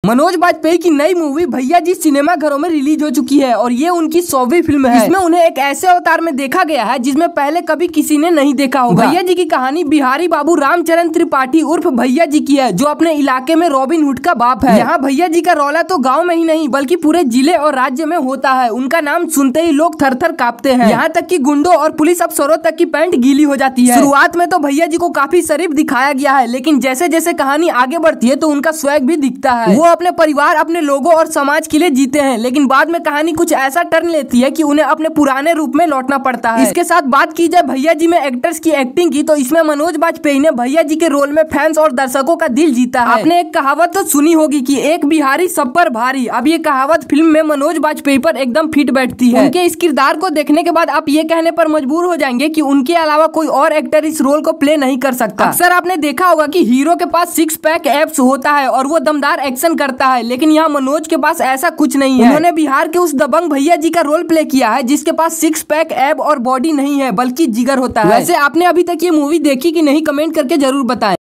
मनोज बाजपेयी की नई मूवी भैया जी सिनेमा घरों में रिलीज हो चुकी है और ये उनकी 100वीं फिल्म है। इसमें उन्हें एक ऐसे अवतार में देखा गया है जिसमें पहले कभी किसी ने नहीं देखा होगा। भैया जी की कहानी बिहारी बाबू रामचरण त्रिपाठी उर्फ भैया जी की है, जो अपने इलाके में रॉबिन हुड का बाप है। यहाँ भैया जी का रौला तो गाँव में ही नहीं बल्कि पूरे जिले और राज्य में होता है। उनका नाम सुनते ही लोग थर थर कांपते हैं, यहाँ तक कि गुंडों और पुलिस अफसरों तक की पैंट गीली हो जाती है। शुरुआत में तो भैया जी को काफी शरीफ दिखाया गया है, लेकिन जैसे जैसे कहानी आगे बढ़ती है तो उनका स्वैग भी दिखता है। वो अपने परिवार, अपने लोगों और समाज के लिए जीते हैं, लेकिन बाद में कहानी कुछ ऐसा टर्न लेती है कि उन्हें अपने पुराने रूप में लौटना पड़ता है। इसके साथ बात की जाए भैया जी में एक्टर्स की एक्टिंग की, तो इसमें मनोज बाजपेयी ने भैया जी के रोल में फैंस और दर्शकों का दिल जीता है। आपने एक कहावत तो सुनी होगी कि एक बिहारी सब पर भारी। अब ये कहावत फिल्म में मनोज बाजपेयी पर एकदम फिट बैठती है। उनके इस किरदार को देखने के बाद आप ये कहने पर मजबूर हो जाएंगे कि उनके अलावा कोई और एक्टर इस रोल को प्ले नहीं कर सकता। अक्सर आपने देखा होगा कि हीरो के पास 6 पैक एब्स होता है और वो दमदार एक्शन करता है, लेकिन यहाँ मनोज के पास ऐसा कुछ नहीं है। उन्होंने बिहार के उस दबंग भैया जी का रोल प्ले किया है जिसके पास 6 पैक एब और बॉडी नहीं है बल्कि जिगर होता है। वैसे आपने अभी तक ये मूवी देखी कि नहीं, कमेंट करके जरूर बताएं।